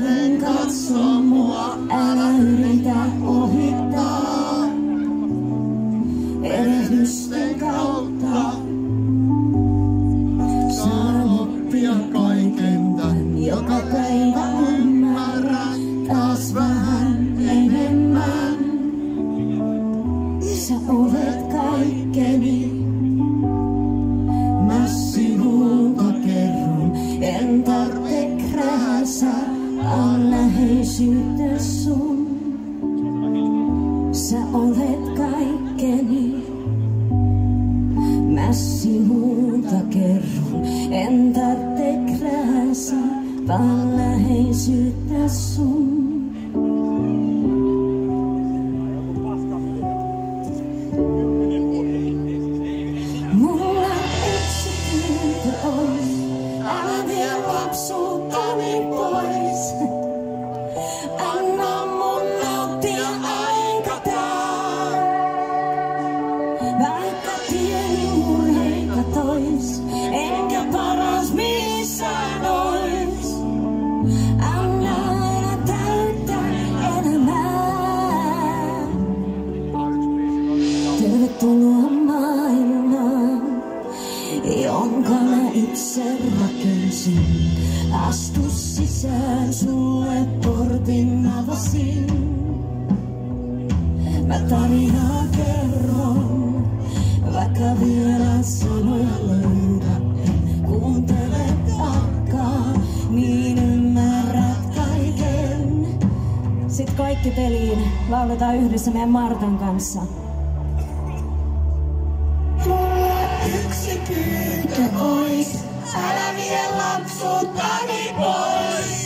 En katso mua, älä yritä ohittaa. Erehdysten kautta saan oppia kaiken tän. Joka päivä ymmärrän taas vähän enemmän. Sä olet kaikkeni. Mä sinulta kerron, en tarvitse krääsä, on läheisyyttä sun. Sä olet kaikkeni. Mä sinulta kerron, en tarvitse krääsä, vaan läheisyyttä sun. Älä vie lapsuuttani pois. Anna mun nauttia aika tää. Vaikka pieni murheita tois, enkä paras missään ois. Anna aina täyttä elämää. Tervetuloa maailmaan, jonka mä itse rakensin. Astu sisään, sulle portin avasin. Mä tarinaa kerron, vaikka vielä sanoja löydä. Kuuntele tarkkaan, niin ymmärrät kaiken. Sitten kaikki peliin, lauletaan yhdessä meidän Martan kanssa. Yksi pyyntö ois, älä vie lapsuuttani pois.